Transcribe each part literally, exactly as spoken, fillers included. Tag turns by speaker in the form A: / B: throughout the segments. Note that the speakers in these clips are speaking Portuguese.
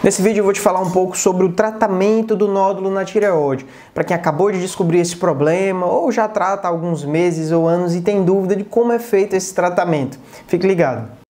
A: Nesse vídeo eu vou te falar um pouco sobre o tratamento do nódulo na tireoide. Para quem acabou de descobrir esse problema ou já trata há alguns meses ou anos e tem dúvida de como é feito esse tratamento. Fique ligado.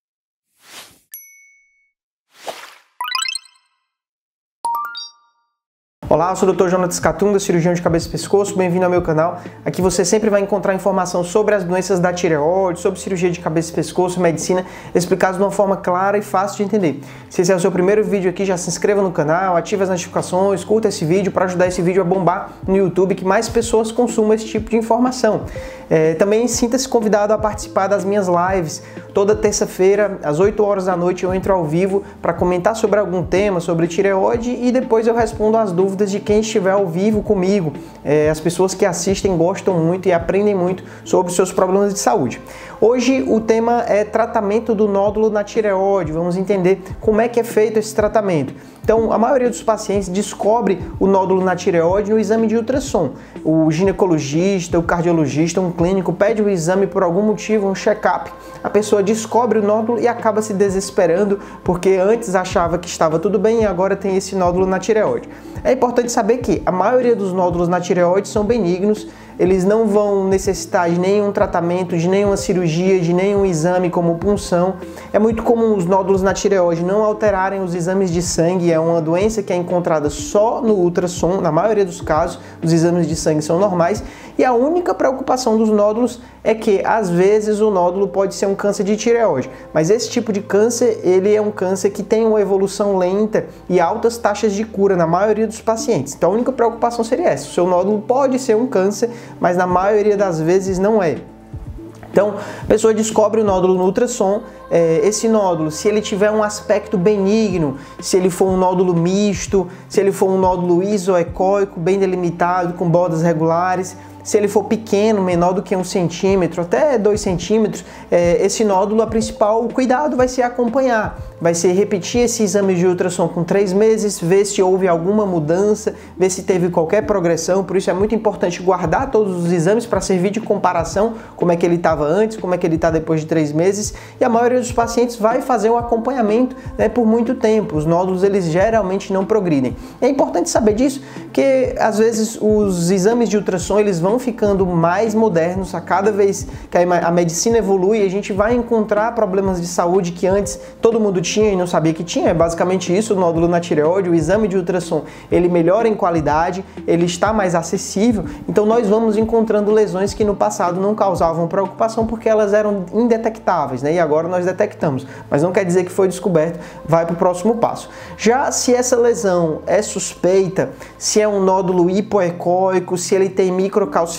A: Olá, eu sou o doutor Jonatas Catunda, cirurgião de cabeça e pescoço, bem-vindo ao meu canal. Aqui você sempre vai encontrar informação sobre as doenças da tireoide, sobre cirurgia de cabeça e pescoço, medicina, explicados de uma forma clara e fácil de entender. Se esse é o seu primeiro vídeo aqui, já se inscreva no canal, ative as notificações, curta esse vídeo para ajudar esse vídeo a bombar no YouTube, que mais pessoas consumam esse tipo de informação. É, também sinta-se convidado a participar das minhas lives. Toda terça-feira, às oito horas da noite, eu entro ao vivo para comentar sobre algum tema, sobre tireoide, e depois eu respondo as dúvidas de quem estiver ao vivo comigo. É, as pessoas que assistem gostam muito e aprendem muito sobre os seus problemas de saúde. Hoje o tema é tratamento do nódulo na tireoide. Vamos entender como é que é feito esse tratamento. Então, a maioria dos pacientes descobre o nódulo na tireoide no exame de ultrassom. O ginecologista, o cardiologista, um clínico pede o exame por algum motivo, um check-up. A pessoa descobre o nódulo e acaba se desesperando porque antes achava que estava tudo bem e agora tem esse nódulo na tireoide. É importante saber que a maioria dos nódulos na tireoide são benignos. Eles não vão necessitar de nenhum tratamento, de nenhuma cirurgia, de nenhum exame como punção. É muito comum os nódulos na tireoide não alterarem os exames de sangue. É uma doença que é encontrada só no ultrassom. Na maioria dos casos, os exames de sangue são normais. E a única preocupação dos nódulos é que, às vezes, o nódulo pode ser um câncer de tireoide. Mas esse tipo de câncer, ele é um câncer que tem uma evolução lenta e altas taxas de cura na maioria dos pacientes. Então, a única preocupação seria essa. O seu nódulo pode ser um câncer, mas na maioria das vezes não é. Então, a pessoa descobre o nódulo no ultrassom. É, esse nódulo, se ele tiver um aspecto benigno, se ele for um nódulo misto, se ele for um nódulo isoecóico, bem delimitado, com bordas regulares, se ele for pequeno, menor do que um centímetro, até dois centímetros, é, esse nódulo, a principal cuidado vai ser acompanhar. Vai ser repetir esse exame de ultrassom com três meses, ver se houve alguma mudança, ver se teve qualquer progressão. Por isso é muito importante guardar todos os exames para servir de comparação, como é que ele estava antes, como é que ele está depois de três meses. E a maioria dos pacientes vai fazer um acompanhamento, né, por muito tempo. Os nódulos, eles geralmente não progridem. É importante saber disso, porque às vezes os exames de ultrassom, eles vão ficando mais modernos a cada vez que a medicina evolui. A gente vai encontrar problemas de saúde que antes todo mundo tinha e não sabia que tinha. É basicamente isso, o nódulo na tireoide. O exame de ultrassom, ele melhora em qualidade, ele está mais acessível. Então nós vamos encontrando lesões que no passado não causavam preocupação porque elas eram indetectáveis, né? E agora nós detectamos, mas não quer dizer que foi descoberto. Vai para o próximo passo. Já se essa lesão é suspeita, se é um nódulo hipoecóico, se ele tem microcalcificações,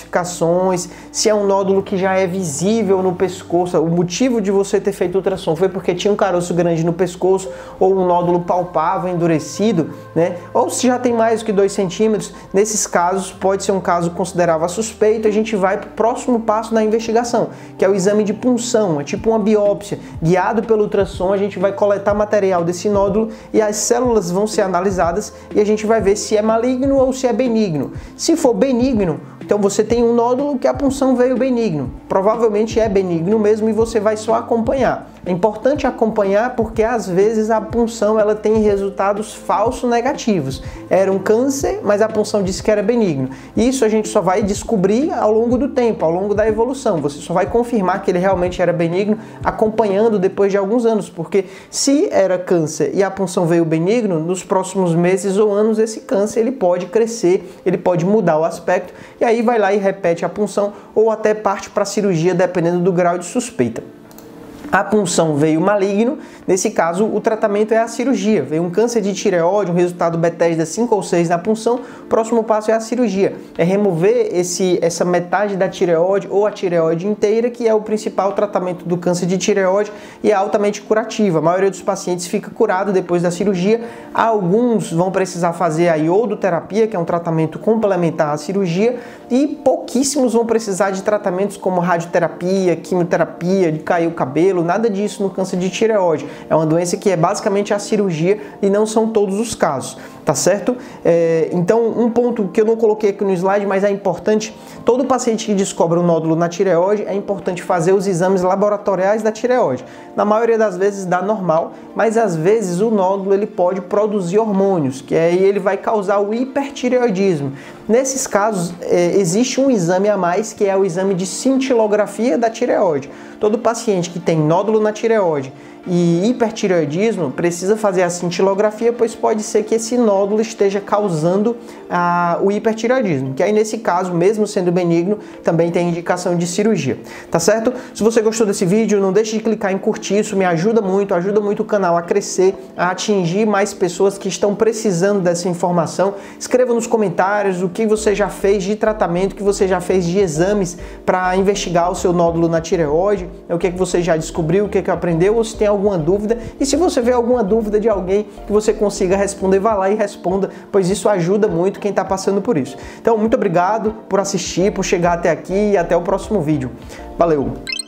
A: se é um nódulo que já é visível no pescoço, o motivo de você ter feito ultrassom foi porque tinha um caroço grande no pescoço ou um nódulo palpável, endurecido, né? Ou se já tem mais do que dois centímetros, nesses casos pode ser um caso considerável a suspeito. A gente vai para o próximo passo da investigação, que é o exame de punção, é tipo uma biópsia. Guiado pelo ultrassom, a gente vai coletar material desse nódulo e as células vão ser analisadas e a gente vai ver se é maligno ou se é benigno. Se for benigno, então você tem um nódulo que a punção veio benigno. Provavelmente é benigno mesmo e você vai só acompanhar. É importante acompanhar porque às vezes a punção ela tem resultados falsos negativos. Era um câncer, mas a punção disse que era benigno. Isso a gente só vai descobrir ao longo do tempo, ao longo da evolução. Você só vai confirmar que ele realmente era benigno acompanhando depois de alguns anos, porque se era câncer e a punção veio benigno, nos próximos meses ou anos esse câncer ele pode crescer, ele pode mudar o aspecto e aí vai lá e repete a punção ou até parte para a cirurgia dependendo do grau de suspeita. A punção veio maligno, nesse caso o tratamento é a cirurgia. Veio um câncer de tireoide, um resultado Bethesda cinco ou seis na punção, o próximo passo é a cirurgia. É remover esse, essa metade da tireoide ou a tireoide inteira, que é o principal tratamento do câncer de tireoide e é altamente curativo. A maioria dos pacientes fica curado depois da cirurgia. Alguns vão precisar fazer a iodoterapia, que é um tratamento complementar à cirurgia, e pouquíssimos vão precisar de tratamentos como radioterapia, quimioterapia, de cair o cabelo, cabelo, nada disso no câncer de tireoide. É uma doença que é basicamente a cirurgia e não são todos os casos, tá certo? É, então, um ponto que eu não coloquei aqui no slide, mas é importante, todo paciente que descobre um nódulo na tireoide, é importante fazer os exames laboratoriais da tireoide. Na maioria das vezes dá normal, mas às vezes o nódulo ele pode produzir hormônios, que aí ele vai causar o hipertireoidismo. Nesses casos, é, existe um exame a mais, que é o exame de cintilografia da tireoide. Todo paciente que tem nódulo na tireoide e hipertireoidismo precisa fazer a cintilografia, pois pode ser que esse nódulo esteja causando ah, o hipertireoidismo, que aí nesse caso, mesmo sendo benigno, também tem indicação de cirurgia, tá certo? Se você gostou desse vídeo, não deixe de clicar em curtir, isso me ajuda muito, ajuda muito o canal a crescer, a atingir mais pessoas que estão precisando dessa informação. Escreva nos comentários o que você já fez de tratamento, o que você já fez de exames para investigar o seu nódulo na tireoide, o que, é que você já descobriu, o que, é que aprendeu, ou se tem alguma dúvida, e se você vê alguma dúvida de alguém que você consiga responder, vá lá e responda, pois isso ajuda muito quem está passando por isso. Então, muito obrigado por assistir, por chegar até aqui e até o próximo vídeo. Valeu!